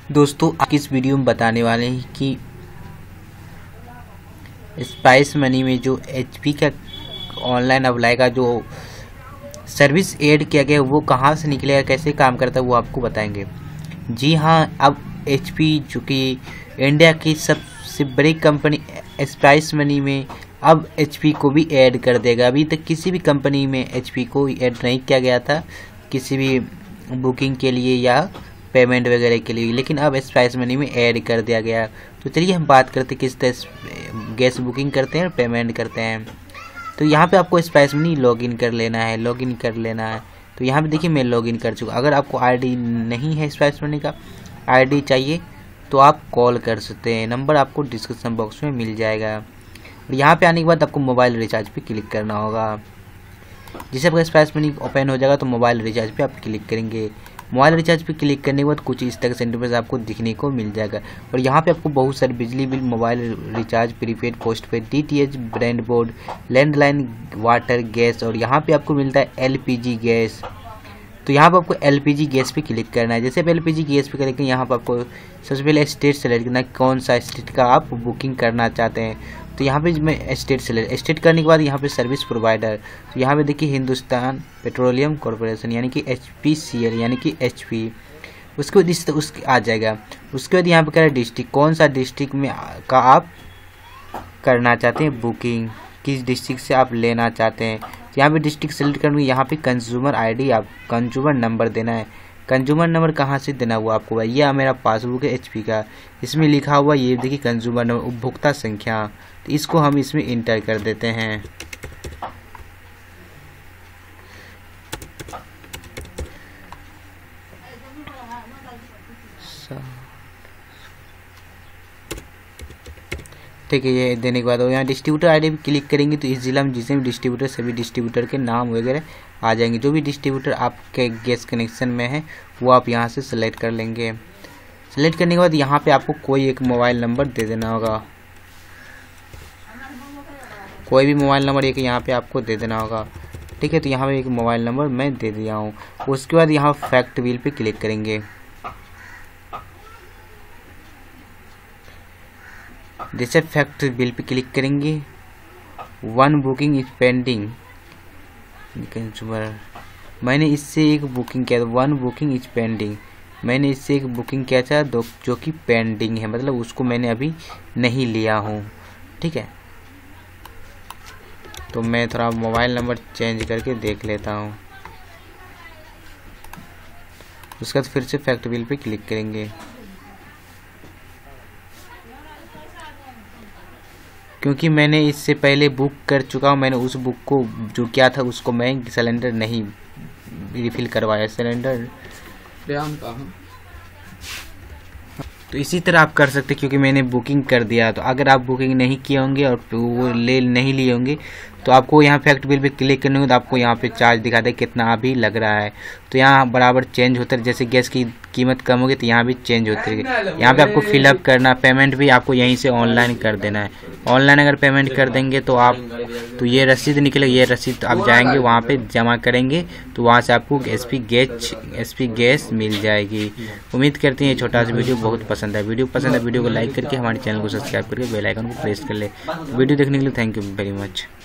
दोस्तों आज इस वीडियो में बताने वाले हैं कि स्पाइस मनी में जो एचपी का ऑनलाइन अप्लाई का जो सर्विस ऐड किया गया वो कहाँ से निकलेगा, कैसे काम करता है वो आपको बताएंगे। जी हाँ, अब एचपी जो कि इंडिया की सबसे बड़ी कंपनी स्पाइस मनी में अब एचपी को भी ऐड कर देगा। अभी तक किसी भी कंपनी में एचपी को ऐड नहीं किया गया था किसी भी बुकिंग के लिए या पेमेंट वगैरह के लिए, लेकिन अब स्पाइस मनी में ऐड कर दिया गया। तो चलिए हम बात करते हैं किस तरह गैस बुकिंग करते हैं और पेमेंट करते हैं। तो यहाँ पे आपको स्पाइस मनी लॉगिन कर लेना है। तो यहाँ पे देखिए मैं लॉगिन कर चुका। अगर आपको आईडी नहीं है स्पाइस मनी का, आईडी चाहिए तो आप कॉल कर सकते हैं, नंबर आपको डिस्क्रिप्शन बॉक्स में मिल जाएगा। और यहाँ पे आने के बाद आपको मोबाइल रिचार्ज पे क्लिक करना होगा। जिसे आपका स्पाइस मनी ओपन हो जाएगा तो मोबाइल रिचार्ज पे आप क्लिक करेंगे। मोबाइल रिचार्ज पे क्लिक करने के बाद कुछ इस तरह से इंटरफेस आपको दिखने को मिल जाएगा। और यहाँ पे आपको बहुत सारे बिजली bill, mobile recharge, prepaid, postpaid, DTH, broadband, landline, water, gas और यहाँ पे आपको मिलता है एलपीजी गैस। तो यहाँ पर आपको एलपीजी गैस पे क्लिक करना है। जैसे आप एलपीजी गैस पे करेंगे यहाँ पर आपको सबसे पहले स्टेट सेलेक्ट करना है, कौन सा स्टेट का आप बुकिंग करना चाहते हैं। तो यहाँ पे मैं स्टेट करने के बाद यहाँ पे सर्विस प्रोवाइडर, तो यहाँ पे देखिए हिंदुस्तान पेट्रोलियम कॉरपोरेशन यानी कि HPCL यानी कि HP। उसके बाद उसके आ जाएगा। उसके बाद यहाँ पे कह रहा है डिस्ट्रिक्ट, कौन सा डिस्ट्रिक्ट में का आप करना चाहते हैं बुकिंग, किस डिस्ट्रिक्ट से आप लेना चाहते हैं। तो यहाँ पे डिस्ट्रिक्ट सेलेक्ट करने यहाँ पे कंज्यूमर आईडी, आप कंज्यूमर नंबर देना है। कंज्यूमर नंबर कहाँ से देना हुआ आपको, ये मेरा पासबुक है एचपी का, इसमें लिखा हुआ ये देखिए कंज्यूमर नंबर, उपभोक्ता संख्या, तो इसको हम इसमें इंटर कर देते हैं। ठीक है, ये देने के बाद यहाँ डिस्ट्रीब्यूटर आईडी पे क्लिक करेंगे तो इस जिला में जितने भी डिस्ट्रीब्यूटर सभी डिस्ट्रीब्यूटर के नाम वगैरह आ जाएंगे। जो भी डिस्ट्रीब्यूटर आपके गैस कनेक्शन में है वो आप यहाँ से सेलेक्ट कर लेंगे। सेलेक्ट करने के बाद यहाँ पे आपको कोई एक मोबाइल नंबर दे देना होगा, कोई भी मोबाइल नंबर एक यहाँ पे आपको दे देना होगा। ठीक है, तो यहाँ पे एक मोबाइल नंबर मैं दे दिया हूँ। उसके बाद यहाँ फैक्ट बिल पे क्लिक करेंगे। जैसे फैक्ट बिल पे क्लिक करेंगे, वन बुकिंग इज पेंडिंग, मैंने इससे एक बुकिंग किया था, वन बुकिंग इज पेंडिंग, मैंने इससे एक बुकिंग किया था जो कि पेंडिंग है, मतलब उसको मैंने अभी नहीं लिया हूँ। ठीक है, तो मैं थोड़ा मोबाइल नंबर चेंज करके देख लेता हूँ। उसके बाद फिर से फैक्ट बिल पे क्लिक करेंगे। क्योंकि मैंने इससे पहले बुक कर चुका हूँ, मैंने उस बुक को जो किया था उसको मैं सिलेंडर नहीं रिफिल करवाया, सिलेंडर। तो इसी तरह आप कर सकते, क्योंकि मैंने बुकिंग कर दिया। तो अगर आप बुकिंग नहीं किए होंगे और वो नहीं लिए होंगे तो आपको यहाँ फैक्ट बिल पे क्लिक करने होंगे तो आपको यहाँ पे चार्ज दिखा दे कितना अभी लग रहा है। तो यहाँ बराबर चेंज होता है, जैसे गैस की कीमत कम होगी तो यहाँ भी चेंज होती है। यहाँ पे आपको फिलअप करना, पेमेंट भी आपको यहीं से ऑनलाइन कर देना है। ऑनलाइन अगर पेमेंट कर देंगे तो आप तो ये रसीद निकलेगी, ये रसीद आप जाएंगे वहाँ पे जमा करेंगे तो वहाँ से आपको एचपी गैस मिल जाएगी। उम्मीद करते हैं ये छोटा सा वीडियो बहुत पसंद है। वीडियो पसंद है वीडियो को लाइक करके हमारे चैनल को सब्सक्राइब करके बेल आइकन को प्रेस कर ले। वीडियो देखने के लिए थैंक यू वेरी मच।